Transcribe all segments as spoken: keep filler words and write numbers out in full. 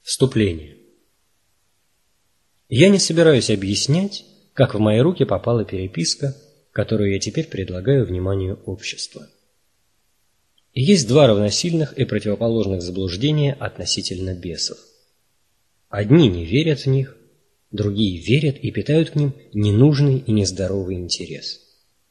Вступление. Я не собираюсь объяснять, как в мои руки попала переписка, которую я теперь предлагаю вниманию общества. И есть два равносильных и противоположных заблуждения относительно бесов. Одни не верят в них, другие верят и питают к ним ненужный и нездоровый интерес.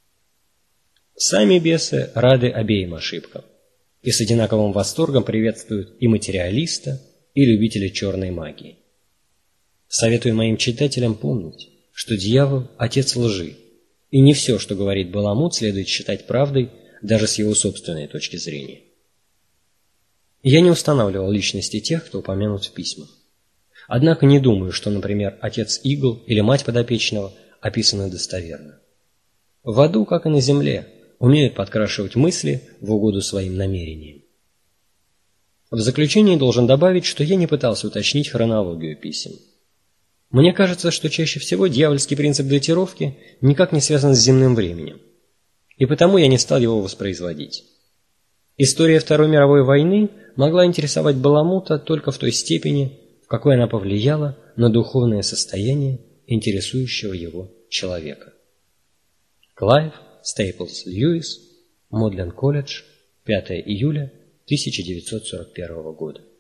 Сами бесы рады обеим ошибкам и с одинаковым восторгом приветствуют и материалиста, и любителя черной магии. Советую моим читателям помнить, что дьявол – отец лжи, и не все, что говорит Баламут, следует считать правдой даже с его собственной точки зрения. Я не устанавливал личности тех, кто упомянут в письмах. Однако не думаю, что, например, отец Игл или мать подопечного описаны достоверно. В аду, как и на земле, умеют подкрашивать мысли в угоду своим намерениям. В заключение должен добавить, что я не пытался уточнить хронологию писем. Мне кажется, что чаще всего дьявольский принцип датировки никак не связан с земным временем, и потому я не стал его воспроизводить. История Второй мировой войны могла интересовать Баламута только в той степени, в какой она повлияла на духовное состояние интересующего его человека. Клайв Стейплс Льюис, Модлен колледж, пятое июля тысяча девятьсот сорок первого года.